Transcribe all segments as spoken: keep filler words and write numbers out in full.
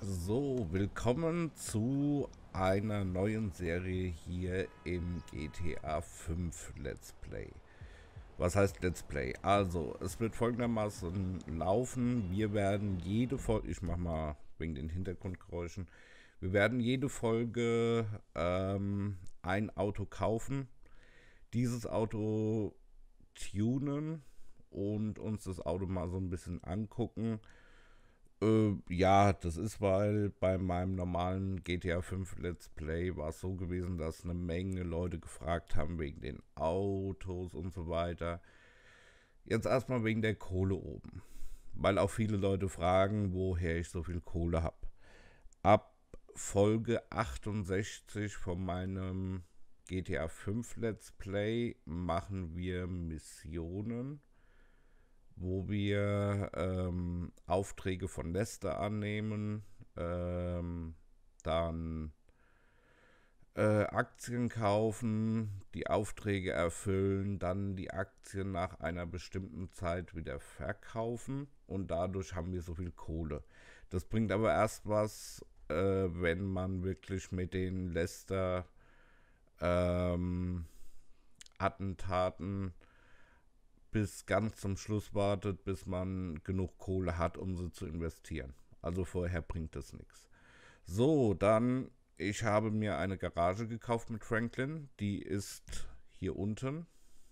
So, willkommen zu einer neuen Serie hier im G T A fünf Let's Play. Was heißt Let's Play? Also, es wird folgendermaßen laufen. Wir werden jede Folge, ich mach mal wegen den Hintergrundgeräuschen, wir werden jede Folge ähm, ein Auto kaufen, dieses Auto tunen und uns das Auto mal so ein bisschen angucken. Äh, ja, das ist, weil bei meinem normalen G T A fünf Let's Play war es so gewesen, dass eine Menge Leute gefragt haben wegen den Autos und so weiter. Jetzt erstmal wegen der Kohle oben, weil auch viele Leute fragen, woher ich so viel Kohle habe. Ab Folge achtundsechzig von meinem G T A fünf Let's Play machen wir Missionen, wo wir ähm, Aufträge von Lester annehmen, ähm, dann äh, Aktien kaufen, die Aufträge erfüllen, dann die Aktien nach einer bestimmten Zeit wieder verkaufen und dadurch haben wir so viel Kohle. Das bringt aber erst was, äh, wenn man wirklich mit den Lester ähm, Attentaten bis ganz zum Schluss wartet, bis man genug Kohle hat, um sie zu investieren. Also vorher bringt das nichts. So, dann, ich habe mir eine Garage gekauft mit Franklin. Die ist hier unten.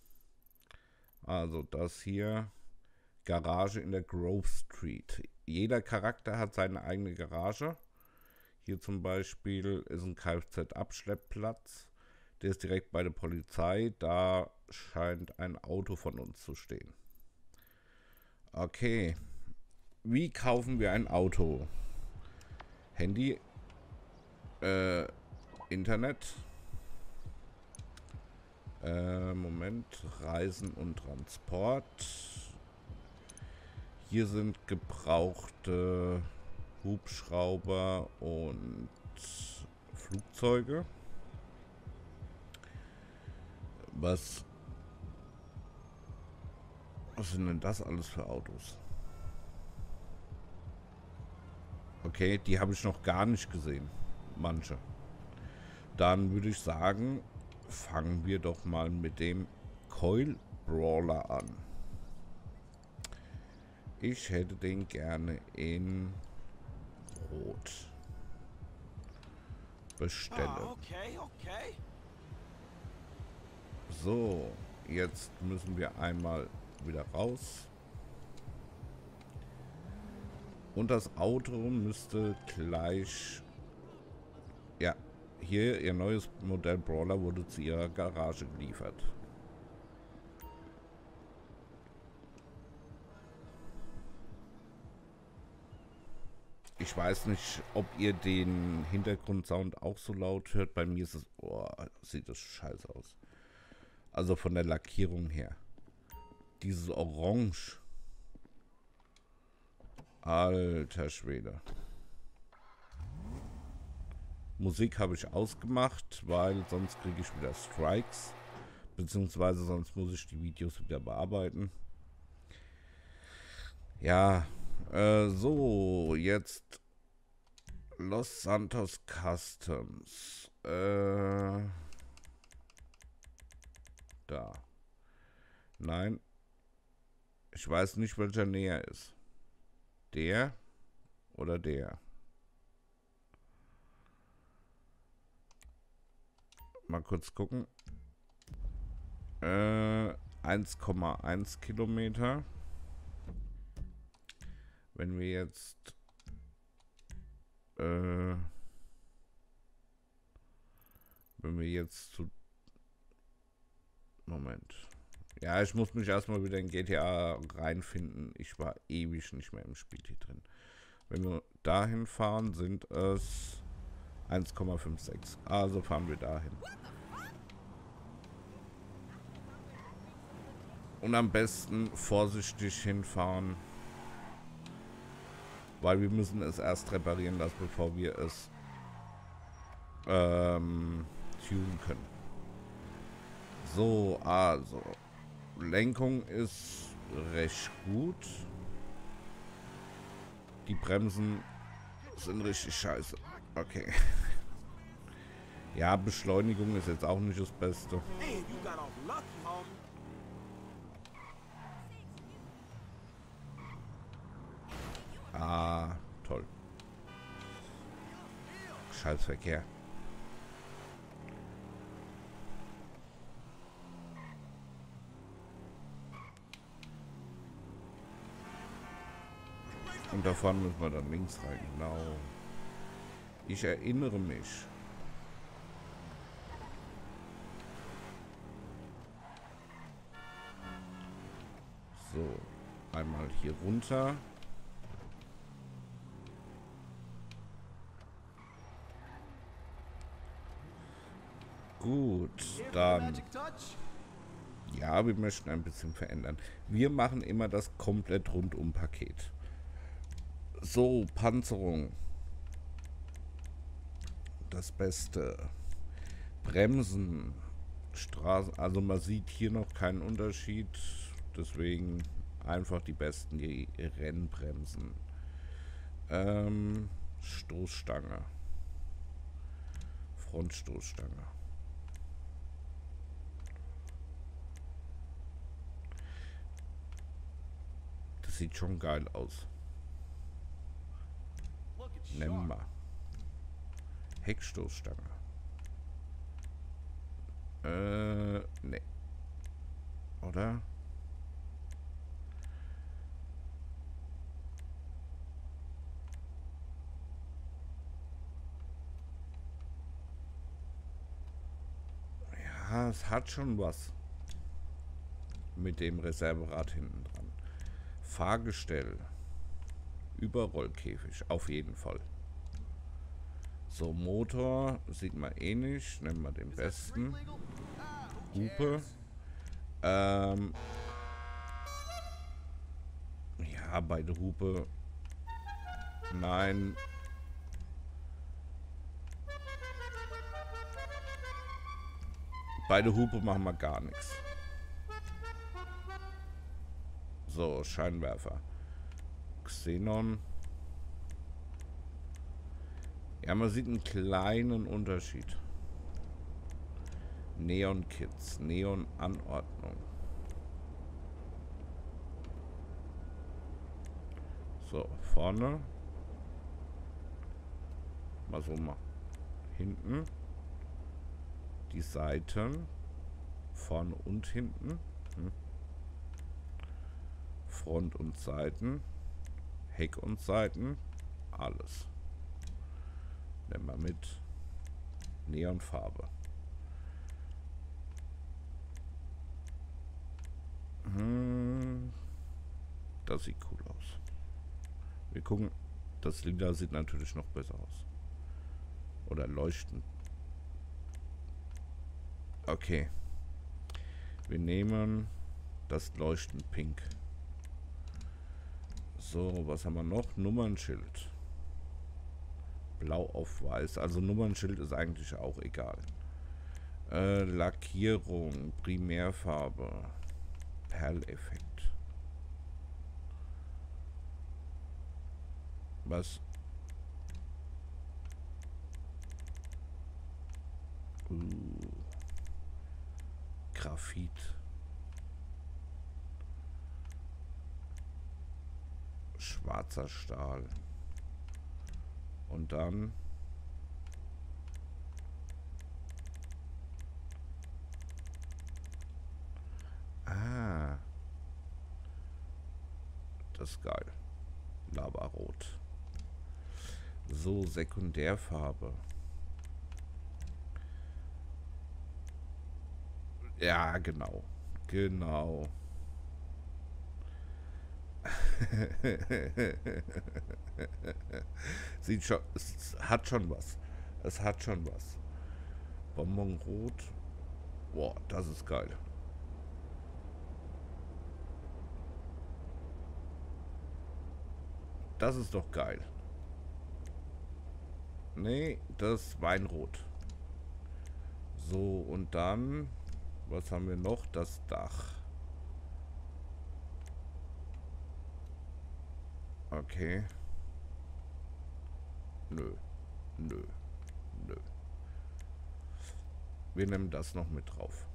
Also das hier, Garage in der Grove Street. Jeder Charakter hat seine eigene Garage. Hier zum Beispiel ist ein Kfz-Abschleppplatz. Der ist direkt bei der Polizei. Da scheint ein Auto von uns zu stehen. Okay. Wie kaufen wir ein Auto? Handy. Äh, Internet. Äh, Moment. Reisen und Transport. Hier sind gebrauchte Hubschrauber und Flugzeuge. Was, was sind denn das alles für Autos? Okay, die habe ich noch gar nicht gesehen. Manche. Dann würde ich sagen, fangen wir doch mal mit dem Coil Brawler an. Ich hätte den gerne in Rot. Bestelle. Oh, okay, okay. So, jetzt müssen wir einmal wieder raus. Und das Auto müsste gleich... Ja, hier ihr neues Modell Brawler wurde zu ihrer Garage geliefert. Ich weiß nicht, ob ihr den Hintergrundsound auch so laut hört. Bei mir ist es... Oh, sieht das scheiße aus. Also von der Lackierung her. Dieses Orange. Alter Schwede. Musik habe ich ausgemacht, weil sonst kriege ich wieder Strikes. Beziehungsweise sonst muss ich die Videos wieder bearbeiten. Ja, äh, so, jetzt Los Santos Customs. Äh... Da. Nein. Ich weiß nicht, welcher näher ist. Der oder der. Mal kurz gucken. Äh, eins Komma eins Kilometer. Wenn wir jetzt äh, wenn wir jetzt zu Moment. Ja, ich muss mich erstmal wieder in G T A reinfinden. Ich war ewig nicht mehr im Spiel hier drin. Wenn wir dahin fahren, sind es eins Komma sechsundfünfzig. Also fahren wir dahin. Und am besten vorsichtig hinfahren. Weil wir müssen es erst reparieren lassen, bevor wir es ähm, tunen können. So, also. Lenkung ist recht gut. Die Bremsen sind richtig scheiße. Okay. Ja, Beschleunigung ist jetzt auch nicht das Beste. Ah, toll. Scheißverkehr. Und da vorne müssen wir dann links rein, genau. Ich erinnere mich. So, einmal hier runter. Gut, dann... Ja, wir möchten ein bisschen verändern. Wir machen immer das komplett Rundum-Paket. So, Panzerung. Das Beste. Bremsen. Straßen. Also man sieht hier noch keinen Unterschied. Deswegen einfach die besten, die Rennbremsen. Ähm, Stoßstange. Frontstoßstange. Das sieht schon geil aus. Nehmen wir. Heckstoßstange. Äh, ne. Oder? Ja, es hat schon was. Mit dem Reserverad hinten dran. Fahrgestell. Überrollkäfig, auf jeden Fall. So, Motor sieht man eh nicht. Nehmen wir den besten. Hupe. Ähm. Ja, beide Hupe. Nein. Beide Hupe machen wir gar nichts. So, Scheinwerfer. Xenon. Ja, man sieht einen kleinen Unterschied. Neon-Kits, Neon-Anordnung. So, vorne. Mal so mal. Hinten. Die Seiten. Vorne und hinten. Hm. Front und Seiten. Heck und Seiten. Alles. Nehmen wir mit. Neonfarbe. Hm. Das sieht cool aus. Wir gucken. Das Lila sieht natürlich noch besser aus. Oder leuchten. Okay. Wir nehmen das Leuchten Pink. So, was haben wir noch? Nummernschild. Blau auf weiß. Also Nummernschild ist eigentlich auch egal. Äh, Lackierung, Primärfarbe, Perleffekt. Was? Uh. Graphit. Schwarzer Stahl. Und dann ah, das ist geil. Lavarot. So, Sekundärfarbe. Ja, genau. Genau. Sieht schon, es hat schon was. Es hat schon was. Bonbonrot. Boah, das ist geil. Das ist doch geil. Nee, das ist Weinrot. So, und dann, was haben wir noch? Das Dach. Okay. Nö. Nö. Nö. Wir nehmen das noch mit drauf.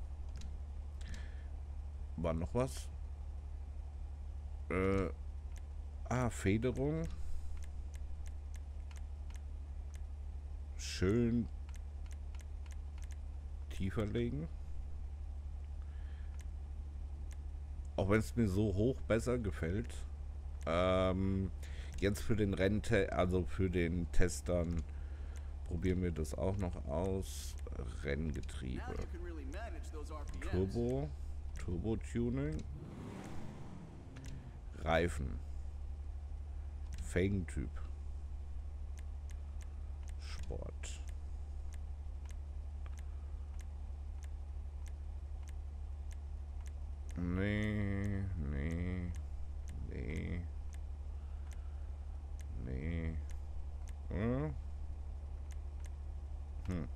War noch was? Äh, ah, Federung. Schön tiefer legen. Auch wenn es mir so hoch besser gefällt. Ähm, jetzt für den Rente, also für den Testern, probieren wir das auch noch aus. Renngetriebe. Turbo. Turbo-Tuning. Reifen. Felgentyp. Sport. Nee, nee, nee, nee. Hm? Hm.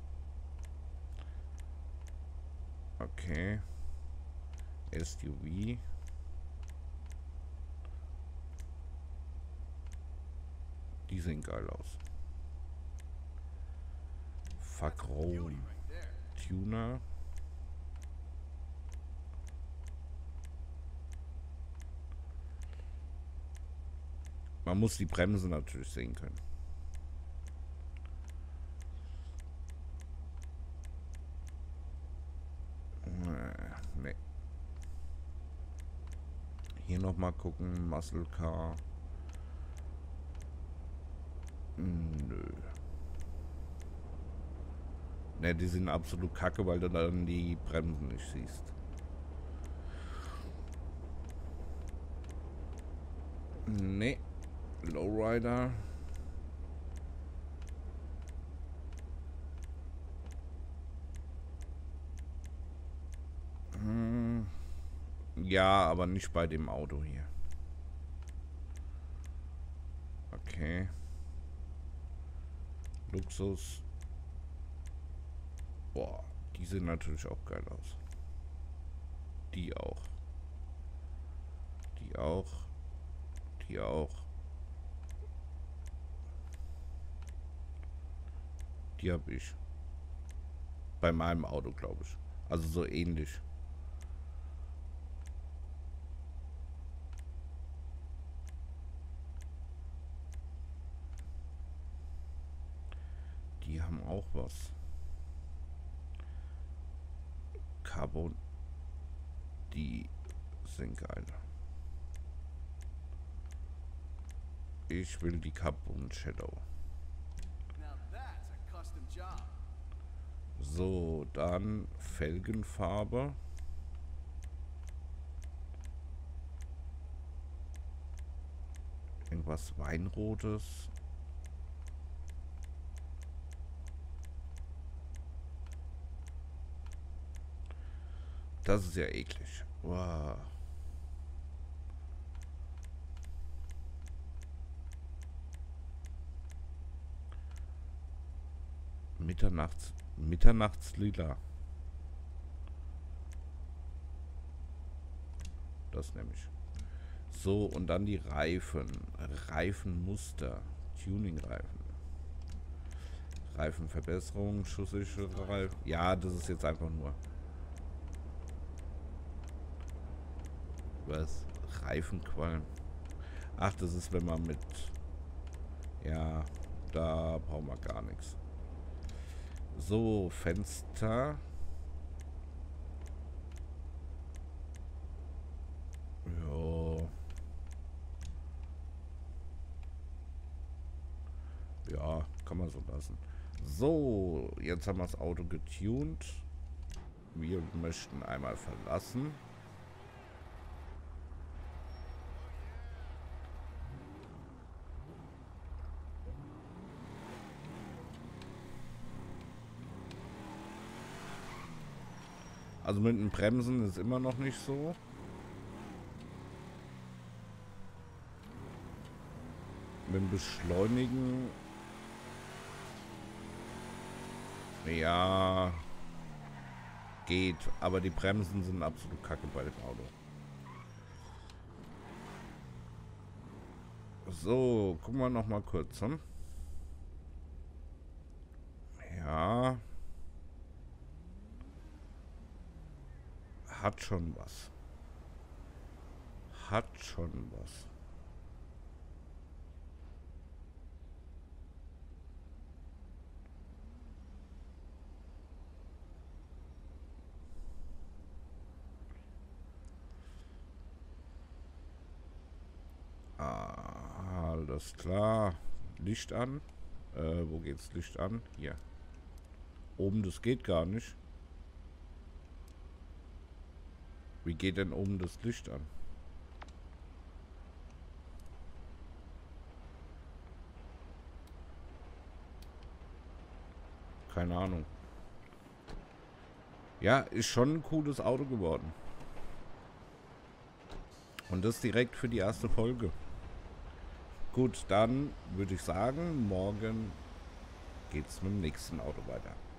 Okay. S U V. Die sehen geil aus. Verchrom. Tuner. Man muss die Bremse natürlich sehen können. Nee. Hier nochmal gucken. Muscle Car. Nö. Ne, die sind absolut kacke, weil du dann die Bremsen nicht siehst. Nee. Lowrider. Hm. Ja, aber nicht bei dem Auto hier. Okay. Luxus. Boah, die sehen natürlich auch geil aus. Die auch. Die auch. Die auch. Die habe ich. Bei meinem Auto, glaube ich. Also so ähnlich. Die haben auch was. Carbon. Die sind geil. Ich will die Carbon Shadow. So, dann Felgenfarbe. Irgendwas Weinrotes. Das ist ja eklig. Wow. Mitternachts, Mitternachtslila. Das nehme ich. So, und dann die Reifen. Reifenmuster. Tuning-Reifen. Reifenverbesserung, schusssichere Reifen. Ja, das ist jetzt einfach nur. Was? Reifenqualm. Ach, das ist, wenn man mit... Ja, da brauchen wir gar nichts. So, Fenster. Ja. Ja, kann man so lassen. So, jetzt haben wir das Auto getuned. Wir möchten einmal verlassen. Also mit den Bremsen ist immer noch nicht so. Mit dem Beschleunigen. Ja. Geht. Aber die Bremsen sind absolut kacke bei dem Auto. So, gucken wir noch mal kurz. Hm? Ja. Hat schon was. Hat schon was. Ah, alles klar. Licht an. Äh, wo geht's Licht an? Hier. Oben, das geht gar nicht. Wie geht denn oben das Licht an? Keine Ahnung. Ja, ist schon ein cooles Auto geworden. Und das direkt für die erste Folge. Gut, dann würde ich sagen, morgen geht's mit dem nächsten Auto weiter.